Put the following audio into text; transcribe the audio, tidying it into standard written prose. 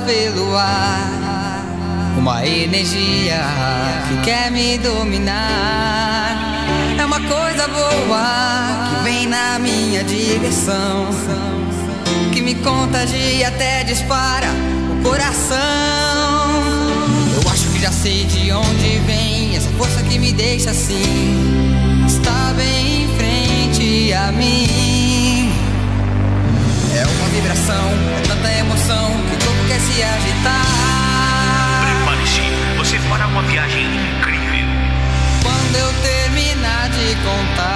pelo ar, uma energia que quer me dominar. É uma coisa boa que vem na minha direção, que me contagia até dispara o coração. Eu acho que já sei de onde vem essa força que me deixa assim, está bem em frente a mim. É uma vibração, é tanta emoção que o corpo quer se agitar. Prepare-se, você fará uma viagem incrível. Quando eu terminar de contar